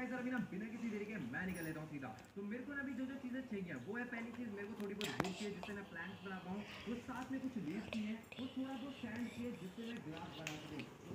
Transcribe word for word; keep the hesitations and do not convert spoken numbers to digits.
Guys sir अभी ना बिना किसी देरी के मैं निकल लेता हूँ सीधा। तो मेरे को ना अभी जो जो चीज़ें चाहिए वो है, पहली चीज़ मेरे को थोड़ी बहुत वुड चाहिए जिससे मैं प्लैंक्स बना पाऊँ, वो साथ में कुछ लीव्स चाहिए, वो थोड़ा बहुत सैंड चाहिए जिससे मैं ग्लास बना सकूँ।